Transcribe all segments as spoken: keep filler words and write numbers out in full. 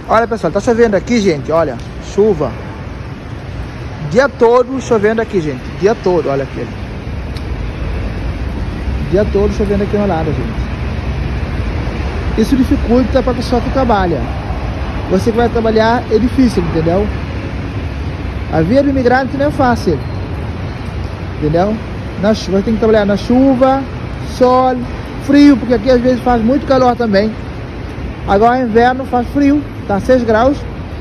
Olha, pessoal, tá chovendo aqui, gente, olha, chuva. Dia todo chovendo aqui, gente, dia todo, olha aqui. Dia todo chovendo aqui no lado, gente. Isso dificulta para a pessoa que trabalha. Você que vai trabalhar é difícil, entendeu? A vida do imigrante não é fácil, entendeu? Na chuva, tem que trabalhar na chuva, sol, frio, porque aqui às vezes faz muito calor também. Agora inverno faz frio, tá seis graus.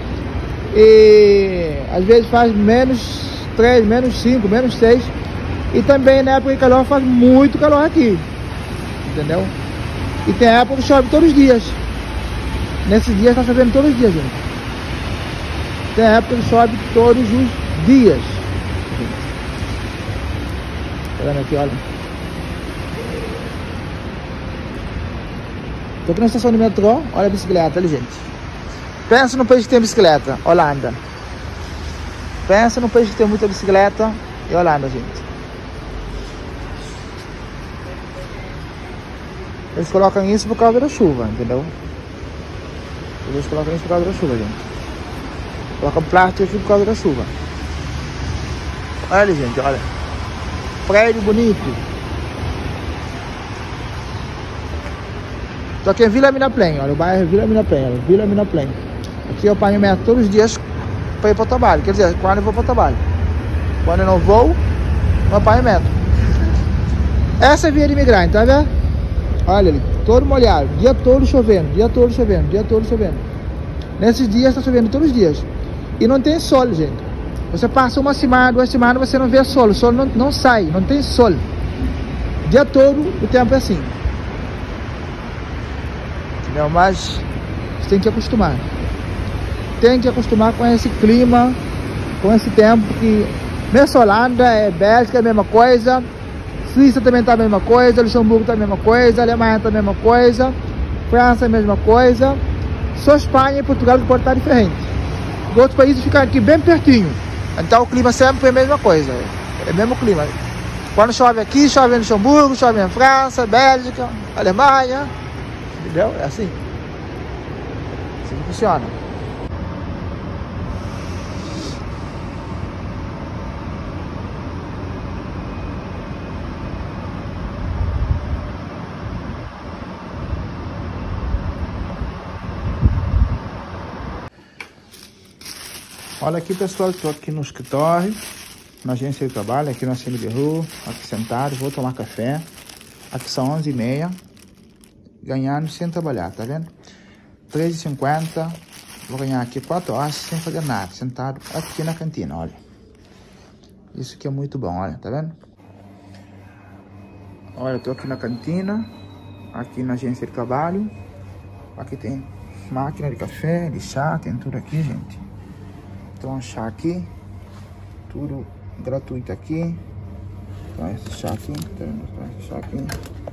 E às vezes faz menos três, menos cinco, menos seis. E também na época de calor faz muito calor aqui, entendeu? E tem época que chove todos os dias. Nesses dias tá chovendo todos os dias, gente. Tem época que chove todos os dias. Tá vendo aqui, olha. Tô aqui na estação de metrô, olha a bicicleta ali, gente. Pensa no país que tem bicicleta, Holanda. Pensa no país que tem muita bicicleta e Holanda, gente. Eles colocam isso por causa da chuva, entendeu? Eles colocam isso por causa da chuva, gente. Colocam plástico aqui por causa da chuva. Olha ali, gente, olha. Prédio bonito. Tô aqui em Vila Minaplen, olha, o bairro é Vila Minaplen, olha, Vila Minaplen. Aqui eu pago metro todos os dias para ir para o trabalho, quer dizer, quando eu vou para o trabalho. Quando eu não vou, eu pago metro. Essa é a via de imigrante, tá vendo? Olha ali, todo molhado, dia todo chovendo, dia todo chovendo, dia todo chovendo. Nesses dias está chovendo todos os dias. E não tem sol, gente. Você passa uma semana, duas semanas, você não vê sol, o sol não, não sai, não tem sol. Dia todo o tempo é assim. Entendeu? Mas você tem que acostumar. Tem que acostumar com esse clima, com esse tempo que... Mesmo Holanda, é Bélgica, é a mesma coisa. Suíça também tá a mesma coisa, Luxemburgo tá a mesma coisa, Alemanha tá a mesma coisa, França é a mesma coisa. Só Espanha e Portugal que pode estar diferente. Os outros países ficam aqui bem pertinho. Então o clima sempre é a mesma coisa. É o mesmo clima. Quando chove aqui, chove em Luxemburgo, chove em França, Bélgica, Alemanha. Entendeu? É assim. Assim que funciona. Olha aqui, pessoal, estou aqui no escritório, na agência de trabalho, aqui na cima de rua, aqui sentado, vou tomar café. Aqui são onze e meia, ganhando sem trabalhar, tá vendo? três e cinquenta, vou ganhar aqui quatro horas sem fazer nada, sentado aqui na cantina, olha. Isso aqui é muito bom, olha, tá vendo? Olha, eu tô aqui na cantina, aqui na agência de trabalho. Aqui tem máquina de café, de chá, tem tudo aqui, gente. Então, um chá aqui, tudo gratuito aqui. Então, esse chá aqui, esse chá aqui.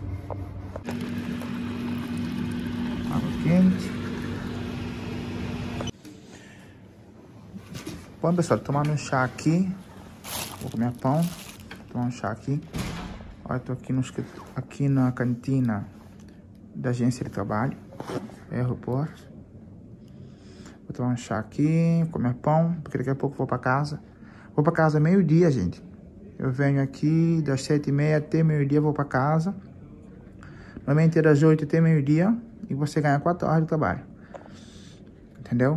Água quente. Bom, pessoal, tomando um chá aqui. Vou comer pão, tomar um chá aqui. Olha, tô aqui, no, aqui na cantina da agência de trabalho, aeroporto. Vou tomar um chá aqui, comer pão, porque daqui a pouco vou para casa. Vou para casa meio-dia, gente. Eu venho aqui das sete e meia até meio-dia, vou para casa. Normalmente é das oito até meio-dia e você ganha quatro horas de trabalho. Entendeu?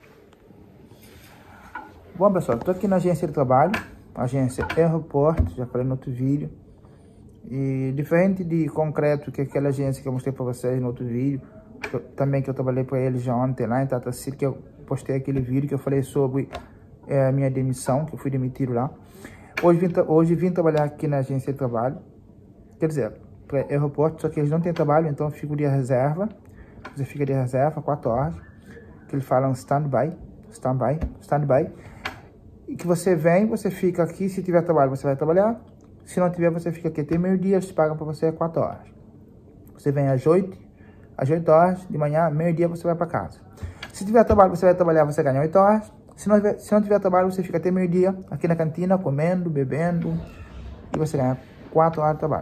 Bom, pessoal, tô aqui na agência de trabalho, agência aeroporto, já falei no outro vídeo. E diferente de concreto, que é aquela agência que eu mostrei para vocês no outro vídeo, que eu, também que eu trabalhei para eles já ontem lá em Tatacir, que eu postei aquele vídeo que eu falei sobre é, a minha demissão, que eu fui demitido lá. Hoje vim, hoje vim trabalhar aqui na agência de trabalho, quer dizer, para aeroporto, só que eles não têm trabalho, então eu fico de reserva. Você fica de reserva, quatro horas, que eles falam stand-by, stand-by, stand-by. E que você vem, você fica aqui, se tiver trabalho você vai trabalhar. Se não tiver, você fica aqui até meio-dia, eles pagam para você quatro horas. Você vem às oito, às oito horas de manhã, meio-dia você vai para casa. Se tiver trabalho, você vai trabalhar, você ganha oito horas. Se não, tiver, se não tiver trabalho, você fica até meio-dia aqui na cantina, comendo, bebendo. E você ganha quatro horas de trabalho.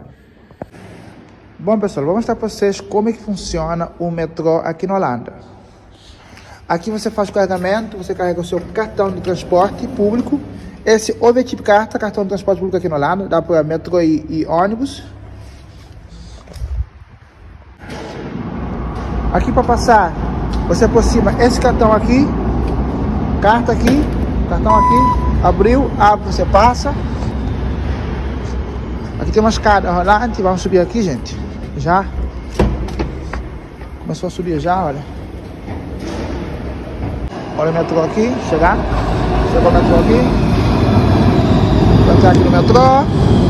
Bom, pessoal, vou mostrar para vocês como é que funciona o metrô aqui na Holanda. Aqui você faz o carregamento, você carrega o seu cartão de transporte público. Esse Overtip Carta, cartão de transporte público aqui no lado, dá para metrô e, e ônibus. Aqui para passar, você aproxima esse cartão aqui, carta aqui, cartão aqui, abriu, abre, você passa. Aqui tem uma escada rolante, vamos subir aqui, gente, já. Começou a subir já, olha. Olha o metrô aqui, chegar, chegou o metrô aqui, vou entrar aqui no metrô.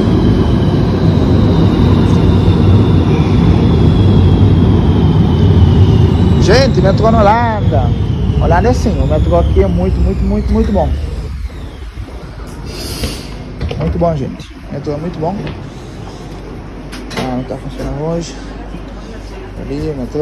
Gente, metrô na Holanda. Holanda é assim, o metrô aqui é muito, muito, muito, muito bom. Muito bom, gente. O metrô é muito bom. Ah, não tá funcionando hoje. Ali, o metrô.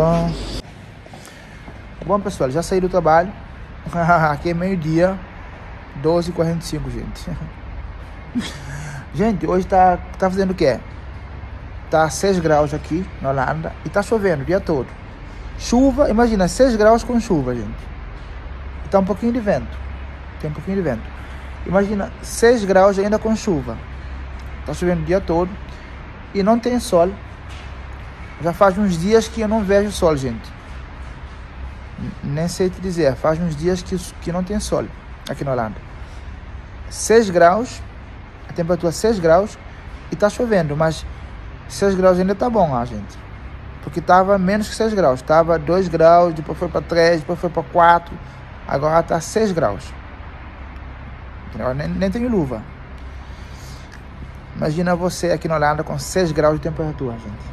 Bom, pessoal, já saí do trabalho. Aqui é meio-dia, doze e quarenta e cinco, gente. Gente, hoje tá, tá fazendo o quê? Tá seis graus aqui na Holanda e tá chovendo o dia todo. Chuva, imagina, seis graus com chuva, gente. E tá um pouquinho de vento. Tem um pouquinho de vento. Imagina, seis graus ainda com chuva. Tá chovendo o dia todo. E não tem sol. Já faz uns dias que eu não vejo sol, gente. Nem sei te dizer. Faz uns dias que, que não tem sol aqui na Holanda. seis graus. A temperatura seis graus. E tá chovendo, mas seis graus ainda tá bom, ó, gente. Porque tava menos que seis graus, tava dois graus, depois foi para três, depois foi para quatro, agora tá seis graus. Eu nem, nem tenho luva. Imagina você aqui na Holanda com seis graus de temperatura, gente.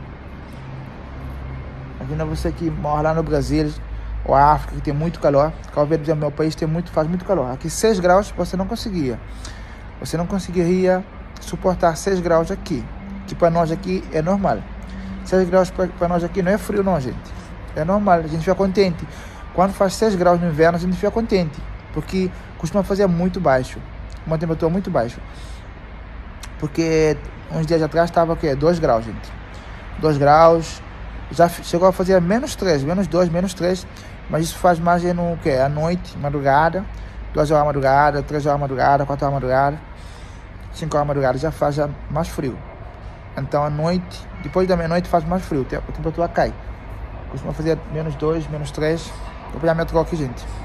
Imagina você que mora lá no Brasil ou a África, que tem muito calor. Cabo Verde, no meu país, tem muito, faz muito calor. Aqui seis graus você não conseguia. Você não conseguiria suportar seis graus aqui, que para nós aqui é normal. seis graus para nós aqui não é frio não, gente. É normal, a gente fica contente. Quando faz seis graus no inverno, a gente fica contente. Porque costuma fazer muito baixo. Uma temperatura muito baixa. Porque uns dias atrás estava o quê? dois graus, gente. dois graus. Já chegou a fazer menos três, menos dois, menos três. Mas isso faz mais no quê? À noite, madrugada. duas horas da madrugada, três horas da madrugada, quatro horas da madrugada. cinco horas da madrugada já faz já mais frio. Então, à noite, depois da meia-noite faz mais frio, a temperatura cai. Costuma fazer menos dois, menos três. Vou pegar metrô aqui, gente.